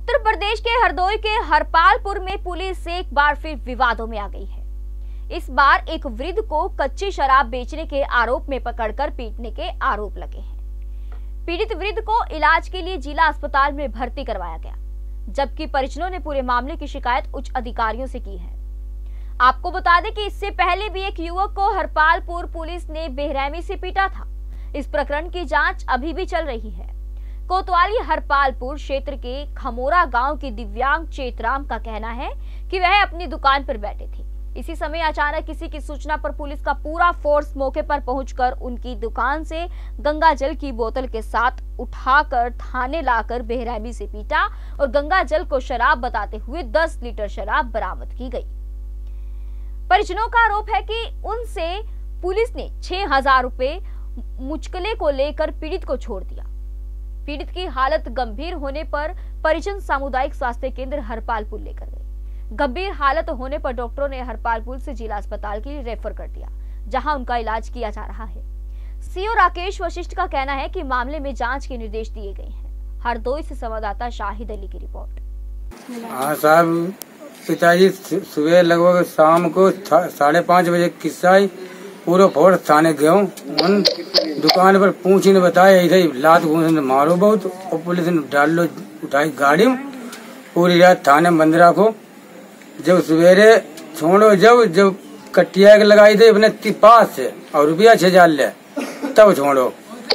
उत्तर प्रदेश के हरदोई के हरपालपुर में पुलिस एक बार फिर विवादों में आ गई है। इस बार एक वृद्ध को कच्ची शराब बेचने के आरोप में पकड़कर पीटने के आरोप लगे हैं। पीड़ित वृद्ध को इलाज के लिए जिला अस्पताल में भर्ती करवाया गया, जबकि परिजनों ने पूरे मामले की शिकायत उच्च अधिकारियों से की है। आपको बता दें कि इससे पहले भी एक युवक को हरपालपुर पुलिस ने बेरहमी से पीटा था। इस प्रकरण की जांच अभी भी चल रही है। कोतवाली हरपालपुर क्षेत्र के खमोरा गांव की दिव्यांग चेतराम का कहना है कि वह अपनी दुकान पर बैठे थे। इसी समय अचानक किसी की सूचना पर पुलिस का पूरा फोर्स मौके पर पहुंचकर उनकी दुकान से गंगा जल की बोतल के साथ उठाकर थाने लाकर बेरहमी से पीटा और गंगा जल को शराब बताते हुए 10 लीटर शराब बरामद की गई। परिजनों का आरोप है कि उनसे पुलिस ने 6,000 रुपए मुचकले को लेकर पीड़ित को छोड़ दिया। पीड़ित की हालत गंभीर होने पर परिजन सामुदायिक स्वास्थ्य केंद्र हरपालपुर लेकर गए। गंभीर हालत होने पर डॉक्टरों ने हरपालपुर से जिला अस्पताल के लिए रेफर कर दिया, जहां उनका इलाज किया जा रहा है। सीओ राकेश वशिष्ठ का कहना है कि मामले में जांच के निर्देश दिए गए हैं। हरदोई से संवाददाता शाहिद अली की रिपोर्ट। हाँ साहब, पिताजी सुबह लगभग शाम को 5:30 बजे किस्सा पूरा फोड़ थाने गए। उन दुकान पर पूछी ने बताया ऐसे ही लात घूस मारो बहुत, और पुलिस ने डाल लो उठाई गाड़ी में, पूरी रात थाने बंद रखो। जब सवेरे छोड़ो जब कटिया के लगाई थे अपने पास से और रुपया 6,000 ले, तब छोड़ो।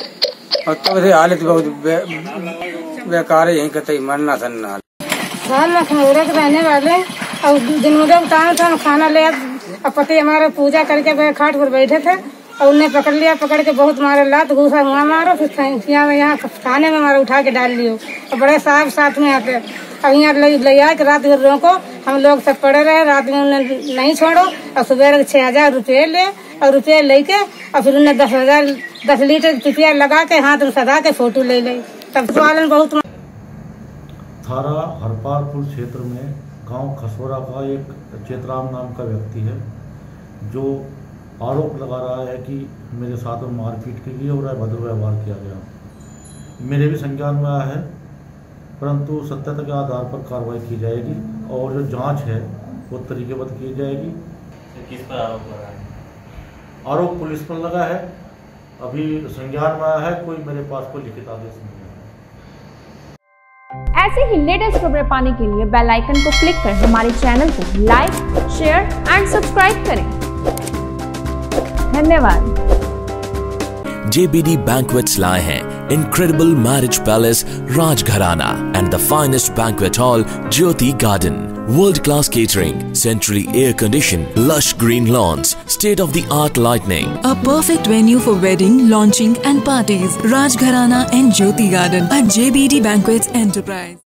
और तब से हालत बहुत बेकार है, यही कहते मरना सन्ना। खमोरा के रहने वाले और दिन में था खाना ले, अब पति हमारे पूजा करके खाट पर बैठे थे और उन्हें पकड़ लिया। पकड़ के बहुत मारे लात घूसा हुआ मारो, फिर यहाँ थाने में मारा उठा के डाल लियो। और बड़े साहब साथ में आते, अब यहाँ ले आए रात भर रोको। हम लोग सब पड़े रहे, रात में उन्हें नहीं छोड़ो। और सुबह 6,000 रुपये ले और रुपये लेके और फिर उन्हें 10 लीटर रुपया लगा के हाथ में सदा के फोटो ले ले। तब वालन बहुत थारा हरपालपुर क्षेत्र में गांव खसोरा का एक चेतराम नाम का व्यक्ति है, जो आरोप लगा रहा है कि मेरे साथ में मारपीट की गई और अभद्र व्यवहार किया गया। मेरे भी संज्ञान में आया है, परंतु सत्यता के आधार पर कार्रवाई की जाएगी और जो जांच है वो तरीकेबद्ध की जाएगी। किस पर आरोप लगा है? आरोप पुलिस पर लगा है, अभी संज्ञान में आया है, कोई मेरे पास कोई लिखित आदेश नहीं है। ऐसे ही लेटेस्ट खबरें पाने के लिए बेल आइकन को क्लिक कर हमारे चैनल को लाइक, शेयर एंड सब्सक्राइब करें। धन्यवाद। JBD Banquets लाए हैं Incredible Marriage Palace Rajgharana and the finest banquet hall Jyoti Garden. World-class catering, centrally air-conditioned, lush green lawns, state-of-the-art lighting. A perfect venue for wedding, launching and parties. Rajgharana and Jyoti Garden at JBD Banquets Enterprise.